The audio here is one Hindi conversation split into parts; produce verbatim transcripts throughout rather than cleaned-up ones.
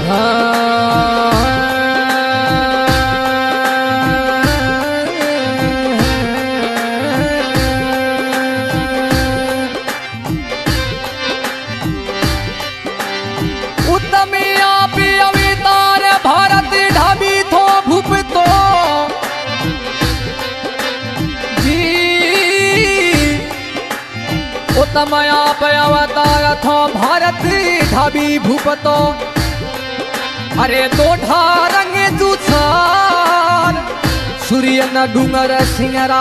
तमया पयावतार थो भारत ढाबी भूपतो अरे दोढा रंग जुछार सूर्य न डूंगर सिंगरा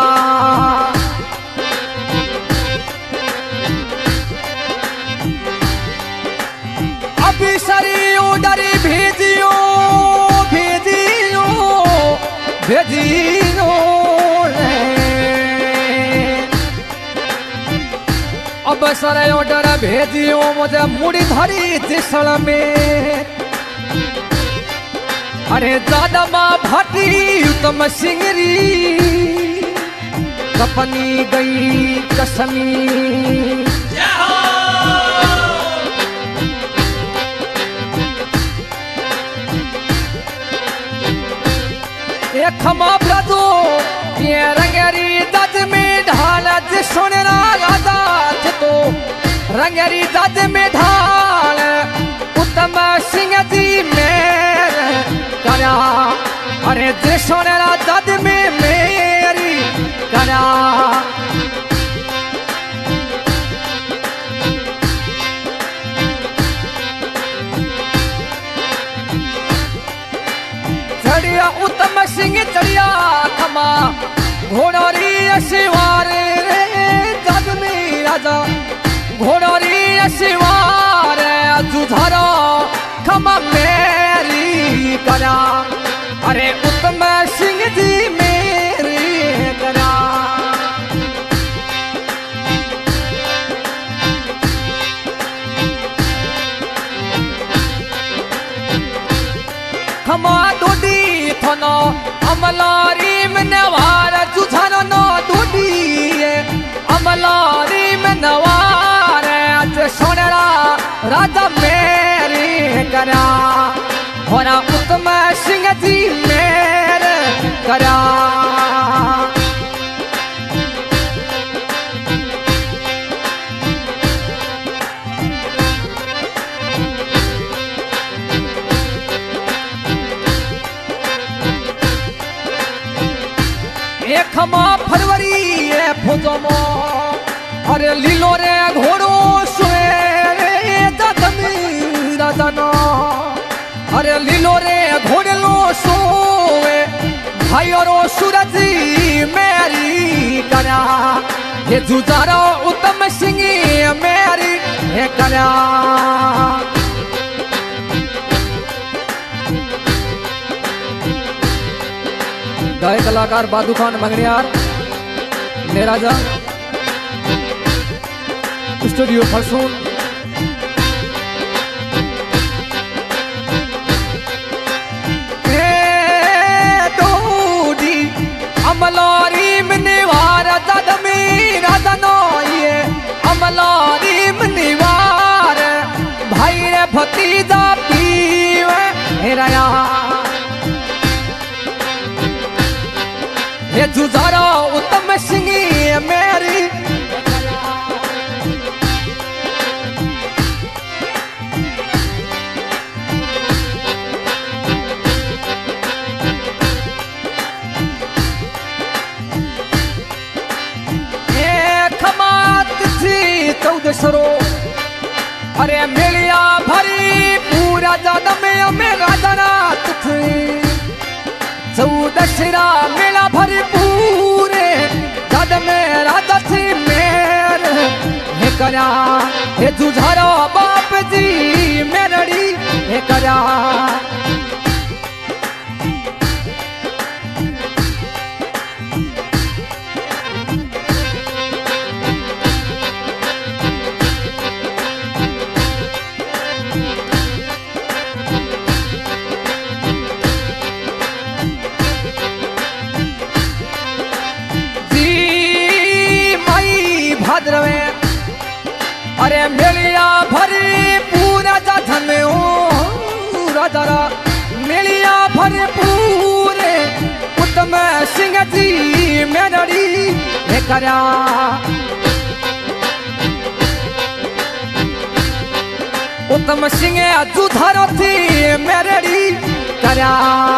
अभी सरी उडरी भेजियो भेजियो भेजियो अब सर ऑर्डर भेजियो मुझे मुड़ी धरी जिसल में अरे दादा माँ भाटी उत्तम सिंगरी कपनी गई कसमी एक खमा ब्रदो ये रंगरी दज में ढाल जिसने रागा तो रंगरी दज में ढाल उत्तम सिंह जी मेरे करा अरे जिसने दज में मेरी करा चढ़िया उत्तम सिंह चढ़िया खमा घोड़ोरी शिवार जग में राजा घोड़ोरी शिवार जुझारो खमा मेरी करा अरे उत्तम सिंह जी मेरी करा खमा डोडी थनो अमलारी में नवार जुझारो नो डोडी अमलारी में नवार आज सोनेरा राजा मेरी करा होना उत्तम सिंह जी मेरे करा एक माह फरवरी है फुजमो अरे लीलो रे घोड़ो सोए रे जदमी राजनो अरे लीलो रे घोड़लो सोए भाई और सूरज मेरी करा ये जुजारो उत्तम सिंह मेरी है करा गाय कलाकार बादू खान मंगनियार मेराजा स्टूडियो फरसून डोडी अमलारी में निवार दाद में राजा नो ये अमलारी में निवार भाई रे भतीजा पीवे हेराया ये जुझारो उत्तम सिंह मेरी खमात थी चौदह सरो अरे मिलिया भरी पूरा जादा में हमें राजनाथ थी चौदशरा मेला भरी पूरे जद में राजा थी मेर हे करा हे जुझारो बाप जी मेरड़ी हे करा भाद्रवे अरे मेलिया भरी पूरा जाधन राजा करया उत्तम सिंह जुधारो थी मेरड़ी करया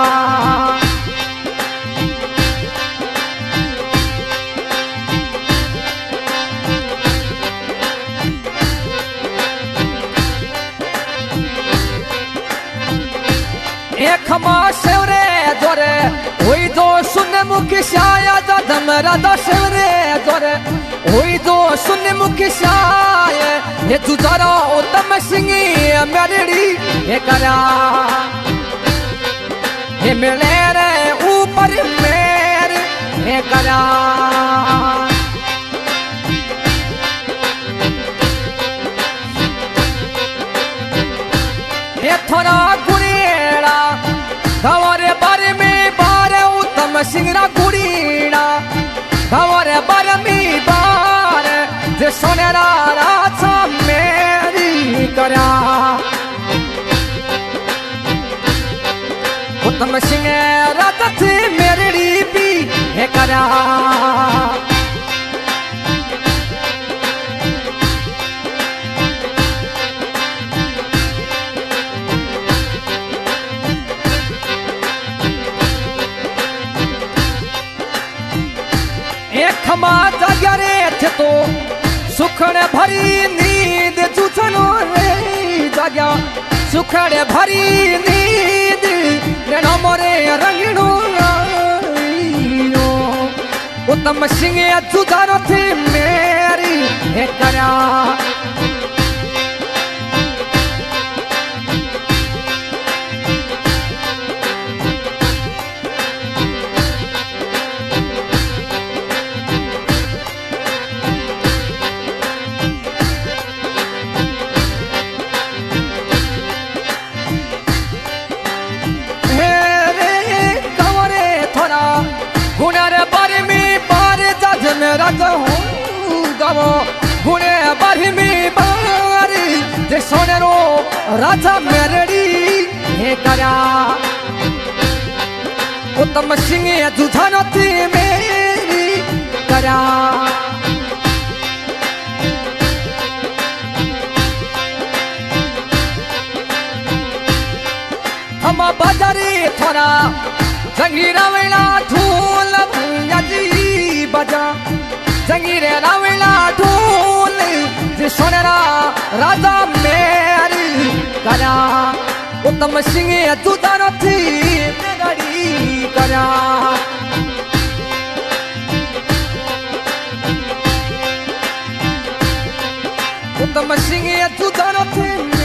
एक शेवरे जोरे हुई दो सुन मुखी शायद धमरा शेवरे जोरे हुई दो सुन मुखी शायद ये तुझारा उत्तम सिंह मेरड़ी ये करा ये मिले रे ऊपर मेरे ये करा ये थोड़ा गुड़ेड़ा धवरे बारे में बारे उत्तम सिंगरा गुड़ीड़ा धवरे बारे में बारे जे सोनेरा राजा मेरी करा उत्तम सिंह राजा थी मेरी भी है करा खमा जागरे थे तो सुखने भरी नींद चूचनो रे जाग्या सुखने भरी नींद नैनो मोरे रंगीनो उत्तम सिंह जुदारो थे मेरी है करा गुणे बारी में बारी जे सोनेरो राजा मेरड़ी हे करा उत्तम सिंह जुझानो थी मेरी करा हम बाजारी थोड़ा जंगीरा वेला धूल भैया जी बजा जंगीरे रावला ढोल जे सोनेरा राजा मेरी करा उत्तम सिंह जुदारो थी मेरड़ी करा उत्तम सिंह जुदारो थी